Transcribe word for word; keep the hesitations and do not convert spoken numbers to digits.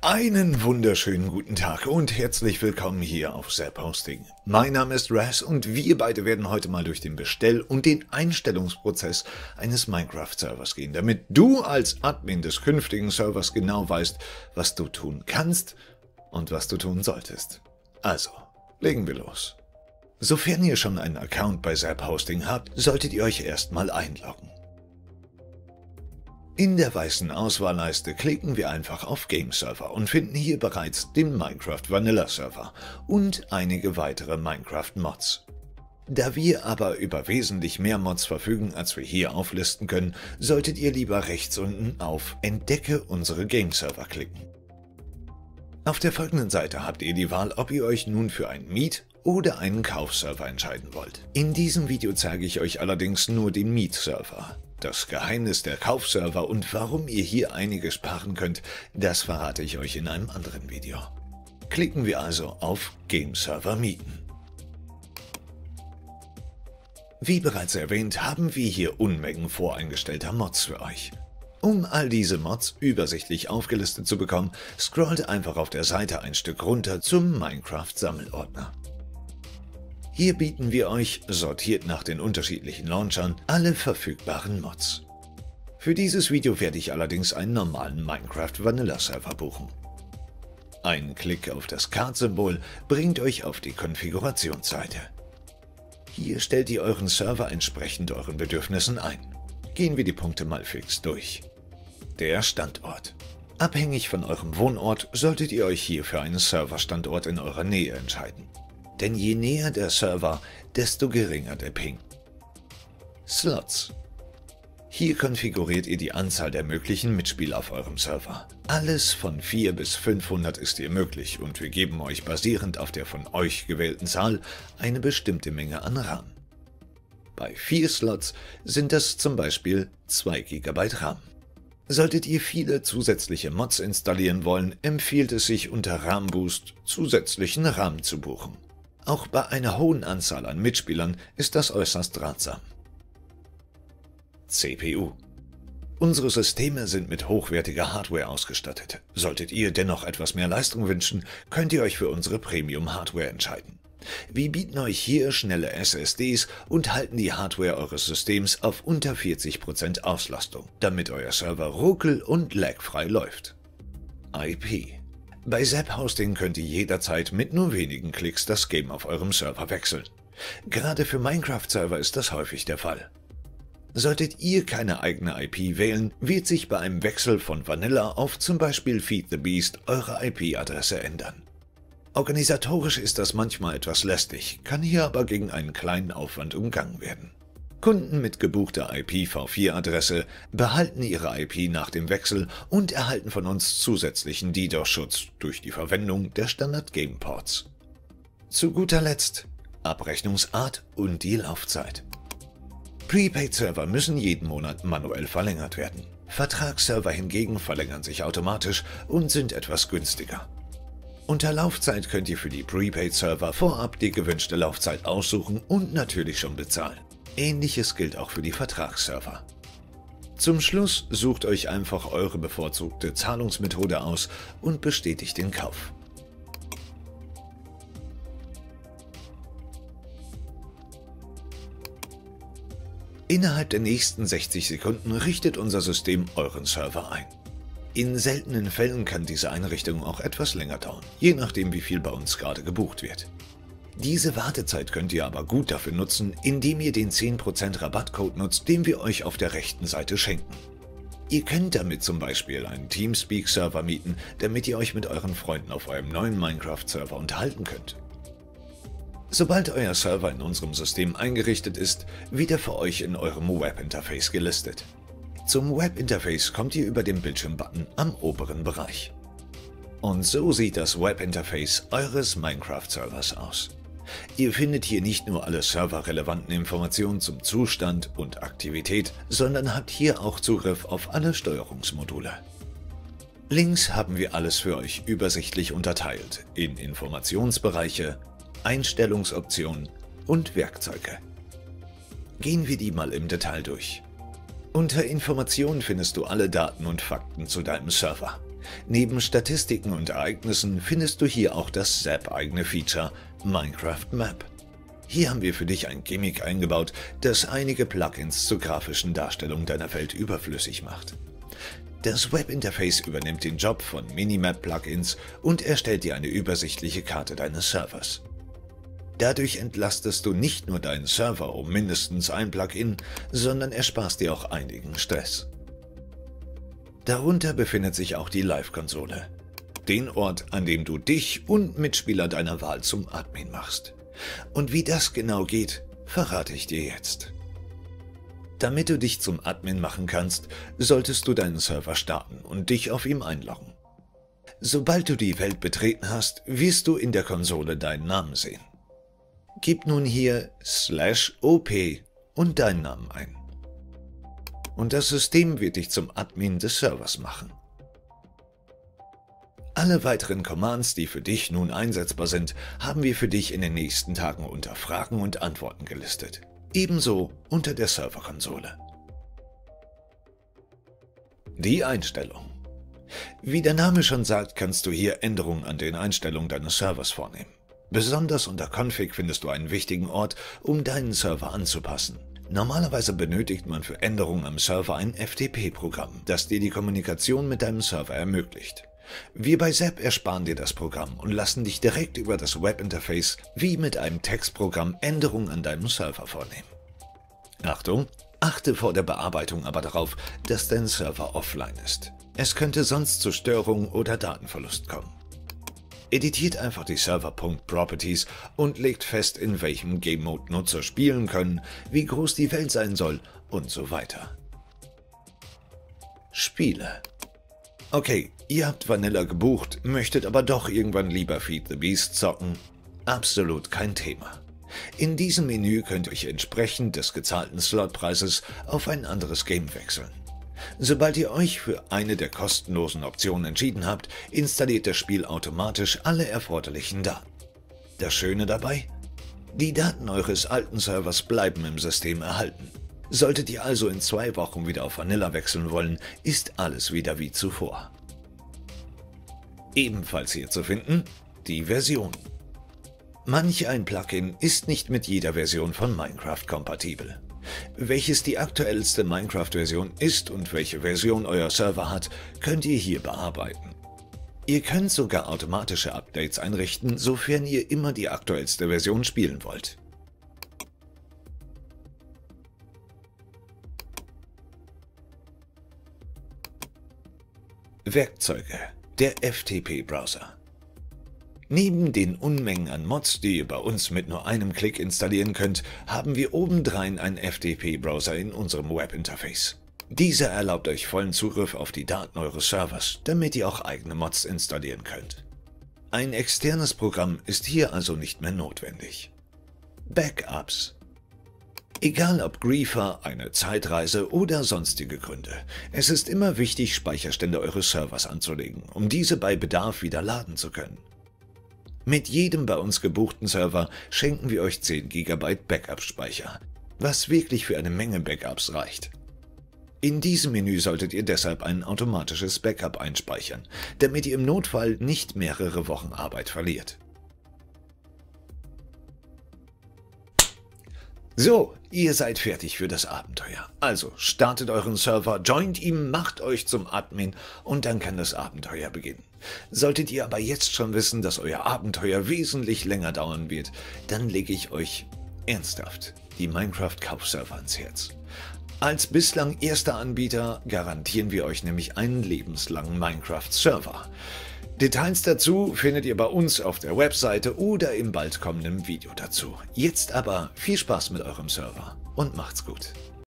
Einen wunderschönen guten Tag und herzlich willkommen hier auf Zap Hosting. Mein Name ist Raz und wir beide werden heute mal durch den Bestell- und den Einstellungsprozess eines Minecraft-Servers gehen, damit du als Admin des künftigen Servers genau weißt, was du tun kannst und was du tun solltest. Also, legen wir los. Sofern ihr schon einen Account bei Zap Hosting habt, solltet ihr euch erstmal einloggen. In der weißen Auswahlleiste klicken wir einfach auf Game Server und finden hier bereits den Minecraft Vanilla Server und einige weitere Minecraft Mods. Da wir aber über wesentlich mehr Mods verfügen, als wir hier auflisten können, solltet ihr lieber rechts unten auf Entdecke unsere Game Server klicken. Auf der folgenden Seite habt ihr die Wahl, ob ihr euch nun für einen Miet- oder einen Kaufserver entscheiden wollt. In diesem Video zeige ich euch allerdings nur den Miet-Server. Das Geheimnis der Kaufserver und warum ihr hier einiges sparen könnt, das verrate ich euch in einem anderen Video. Klicken wir also auf Game Server mieten. Wie bereits erwähnt, haben wir hier Unmengen voreingestellter Mods für euch. Um all diese Mods übersichtlich aufgelistet zu bekommen, scrollt einfach auf der Seite ein Stück runter zum Minecraft-Sammelordner. Hier bieten wir euch, sortiert nach den unterschiedlichen Launchern, alle verfügbaren Mods. Für dieses Video werde ich allerdings einen normalen Minecraft Vanilla Server buchen. Ein Klick auf das Card-Symbol bringt euch auf die Konfigurationsseite. Hier stellt ihr euren Server entsprechend euren Bedürfnissen ein. Gehen wir die Punkte mal fix durch. Der Standort. Abhängig von eurem Wohnort solltet ihr euch hier für einen Serverstandort in eurer Nähe entscheiden. Denn je näher der Server, desto geringer der Ping. Slots. Hier konfiguriert ihr die Anzahl der möglichen Mitspieler auf eurem Server. Alles von vier bis fünfhundert ist hier möglich und wir geben euch basierend auf der von euch gewählten Zahl eine bestimmte Menge an RAM. Bei vier Slots sind das zum Beispiel zwei Gigabyte RAM. Solltet ihr viele zusätzliche Mods installieren wollen, empfiehlt es sich unter RAM Boost zusätzlichen RAM zu buchen. Auch bei einer hohen Anzahl an Mitspielern ist das äußerst ratsam. C P U. Unsere Systeme sind mit hochwertiger Hardware ausgestattet. Solltet ihr dennoch etwas mehr Leistung wünschen, könnt ihr euch für unsere Premium-Hardware entscheiden. Wir bieten euch hier schnelle S S Ds und halten die Hardware eures Systems auf unter vierzig Prozent Auslastung, damit euer Server ruckel- und lagfrei läuft. I P. Bei Zap Hosting könnt ihr jederzeit mit nur wenigen Klicks das Game auf eurem Server wechseln. Gerade für Minecraft-Server ist das häufig der Fall. Solltet ihr keine eigene I P wählen, wird sich bei einem Wechsel von Vanilla auf zum Beispiel Feed the Beast eure I P-Adresse ändern. Organisatorisch ist das manchmal etwas lästig, kann hier aber gegen einen kleinen Aufwand umgangen werden. Kunden mit gebuchter I P v vier Adresse behalten ihre I P nach dem Wechsel und erhalten von uns zusätzlichen DDoS-Schutz durch die Verwendung der Standard-Game-Ports. Zu guter Letzt Abrechnungsart und die Laufzeit. Prepaid-Server müssen jeden Monat manuell verlängert werden. Vertragsserver hingegen verlängern sich automatisch und sind etwas günstiger. Unter Laufzeit könnt ihr für die Prepaid-Server vorab die gewünschte Laufzeit aussuchen und natürlich schon bezahlen. Ähnliches gilt auch für die Vertragsserver. Zum Schluss sucht euch einfach eure bevorzugte Zahlungsmethode aus und bestätigt den Kauf. Innerhalb der nächsten sechzig Sekunden richtet unser System euren Server ein. In seltenen Fällen kann diese Einrichtung auch etwas länger dauern, je nachdem wie viel bei uns gerade gebucht wird. Diese Wartezeit könnt ihr aber gut dafür nutzen, indem ihr den zehn Prozent Rabattcode nutzt, den wir euch auf der rechten Seite schenken. Ihr könnt damit zum Beispiel einen Teamspeak-Server mieten, damit ihr euch mit euren Freunden auf eurem neuen Minecraft-Server unterhalten könnt. Sobald euer Server in unserem System eingerichtet ist, wird er für euch in eurem Webinterface gelistet. Zum Webinterface kommt ihr über den Bildschirmbutton am oberen Bereich. Und so sieht das Webinterface eures Minecraft-Servers aus. Ihr findet hier nicht nur alle serverrelevanten Informationen zum Zustand und Aktivität, sondern habt hier auch Zugriff auf alle Steuerungsmodule. Links haben wir alles für euch übersichtlich unterteilt in Informationsbereiche, Einstellungsoptionen und Werkzeuge. Gehen wir die mal im Detail durch. Unter Informationen findest du alle Daten und Fakten zu deinem Server. Neben Statistiken und Ereignissen findest du hier auch das Zap-eigene Feature Minecraft Map. Hier haben wir für dich ein Gimmick eingebaut, das einige Plugins zur grafischen Darstellung deiner Welt überflüssig macht. Das Webinterface übernimmt den Job von Minimap-Plugins und erstellt dir eine übersichtliche Karte deines Servers. Dadurch entlastest du nicht nur deinen Server um mindestens ein Plugin, sondern ersparst dir auch einigen Stress. Darunter befindet sich auch die Live-Konsole, den Ort, an dem du dich und Mitspieler deiner Wahl zum Admin machst. Und wie das genau geht, verrate ich dir jetzt. Damit du dich zum Admin machen kannst, solltest du deinen Server starten und dich auf ihm einloggen. Sobald du die Welt betreten hast, wirst du in der Konsole deinen Namen sehen. Gib nun hier slash op und deinen Namen ein. Und das System wird dich zum Admin des Servers machen. Alle weiteren Commands, die für dich nun einsetzbar sind, haben wir für dich in den nächsten Tagen unter Fragen und Antworten gelistet. Ebenso unter der Serverkonsole. Die Einstellung. Wie der Name schon sagt, kannst du hier Änderungen an den Einstellungen deines Servers vornehmen. Besonders unter Config findest du einen wichtigen Ort, um deinen Server anzupassen. Normalerweise benötigt man für Änderungen am Server ein F T P-Programm, das dir die Kommunikation mit deinem Server ermöglicht. Wir bei Zap ersparen dir das Programm und lassen dich direkt über das Webinterface wie mit einem Textprogramm Änderungen an deinem Server vornehmen. Achtung! Achte vor der Bearbeitung aber darauf, dass dein Server offline ist. Es könnte sonst zu Störungen oder Datenverlust kommen. Editiert einfach die Server.Properties und legt fest, in welchem Game Mode Nutzer spielen können, wie groß die Welt sein soll und so weiter. Spiele. Okay, ihr habt Vanilla gebucht, möchtet aber doch irgendwann lieber Feed the Beast zocken? Absolut kein Thema. In diesem Menü könnt ihr euch entsprechend des gezahlten Slotpreises auf ein anderes Game wechseln. Sobald ihr euch für eine der kostenlosen Optionen entschieden habt, installiert das Spiel automatisch alle erforderlichen Daten. Das Schöne dabei? Die Daten eures alten Servers bleiben im System erhalten. Solltet ihr also in zwei Wochen wieder auf Vanilla wechseln wollen, ist alles wieder wie zuvor. Ebenfalls hier zu finden, die Version. Manch ein Plugin ist nicht mit jeder Version von Minecraft kompatibel. Welches die aktuellste Minecraft-Version ist und welche Version euer Server hat, könnt ihr hier bearbeiten. Ihr könnt sogar automatische Updates einrichten, sofern ihr immer die aktuellste Version spielen wollt. Werkzeuge, der F T P-Browser. Neben den Unmengen an Mods, die ihr bei uns mit nur einem Klick installieren könnt, haben wir obendrein einen F T P-Browser in unserem Webinterface. Dieser erlaubt euch vollen Zugriff auf die Daten eures Servers, damit ihr auch eigene Mods installieren könnt. Ein externes Programm ist hier also nicht mehr notwendig. Backups. Egal ob Griefer, eine Zeitreise oder sonstige Gründe, es ist immer wichtig, Speicherstände eures Servers anzulegen, um diese bei Bedarf wieder laden zu können. Mit jedem bei uns gebuchten Server schenken wir euch zehn Gigabyte Backup-Speicher, was wirklich für eine Menge Backups reicht. In diesem Menü solltet ihr deshalb ein automatisches Backup einspeichern, damit ihr im Notfall nicht mehrere Wochen Arbeit verliert. So, ihr seid fertig für das Abenteuer. Also startet euren Server, joint ihm, macht euch zum Admin und dann kann das Abenteuer beginnen. Solltet ihr aber jetzt schon wissen, dass euer Abenteuer wesentlich länger dauern wird, dann lege ich euch ernsthaft die Minecraft-Kaufserver ans Herz. Als bislang erster Anbieter garantieren wir euch nämlich einen lebenslangen Minecraft-Server. Details dazu findet ihr bei uns auf der Webseite oder im bald kommenden Video dazu. Jetzt aber viel Spaß mit eurem Server und macht's gut.